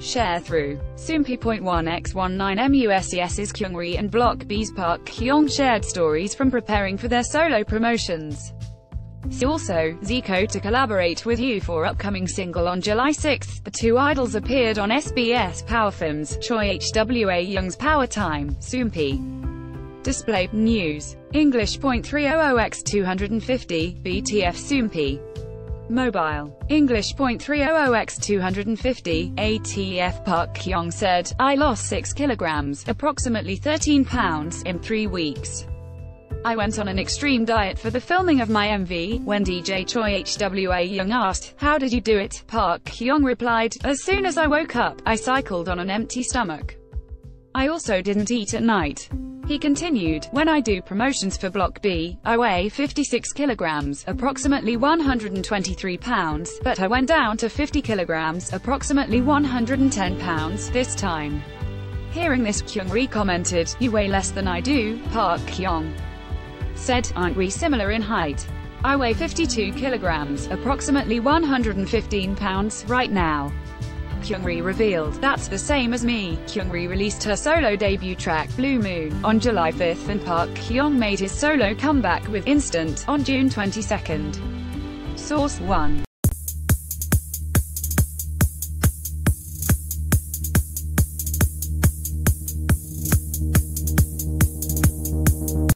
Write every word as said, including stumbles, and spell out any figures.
share through Soompi point one by nineteen MUSES's Kyungri and Block B's Park Hyung shared stories from preparing for their solo promotions. See also, Zico to collaborate with U for upcoming single on July sixth. The two idols appeared on S B S Power Films, Choi Hwa Young's Power Time, Soompi. Display News. English point three hundred by two fifty, B T F Soompi. Mobile. English point three hundred by two fifty, A T F Park Hyung said, I lost six kilograms, approximately thirteen pounds, in three weeks. I went on an extreme diet for the filming of my M V. When D J Choi Hwa Young asked, how did you do it? Park Hyung replied, as soon as I woke up, I cycled on an empty stomach. I also didn't eat at night. He continued, when I do promotions for Block B, I weigh fifty-six kilograms, approximately one hundred twenty-three pounds, but I went down to fifty kilograms, approximately one hundred ten pounds, this time. Hearing this, Kyungri commented, you weigh less than I do. Park Hyung said, aren't we similar in height? I weigh fifty-two kilograms, approximately one hundred fifteen pounds, right now. Kyungri revealed, that's the same as me. Kyungri released her solo debut track, Blue Moon, on July fifth and Park Hyung made his solo comeback with Instant on June twenty-second. Source one.